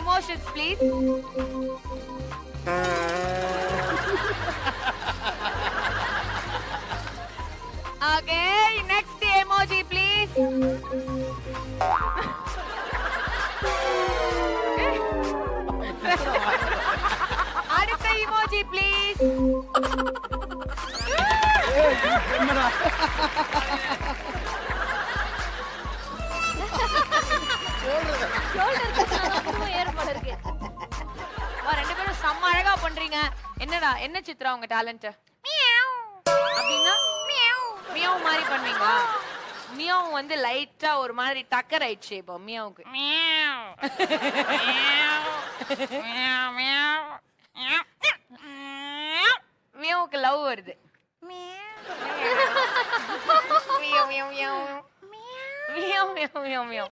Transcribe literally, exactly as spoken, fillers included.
emotions, please. Okay, next emoji, please. அடுத்த emoji, please. ரெண்டு பேரும் செம்ம அழகா பண்றீங்க. என்னடா என்ன சித்ரா உங்க டேலண்ட்? அப்படின்னா மியாவ் மாதிரி பண்ணுவீங்களா? மியாவ் வந்து லைட்டா ஒரு மாதிரி டக்கர் ஆயிடுச்சு இப்போ மியாவுக்கு. மியாவுக்கு லவ் வருது. Meow meow meow meow meow meow meow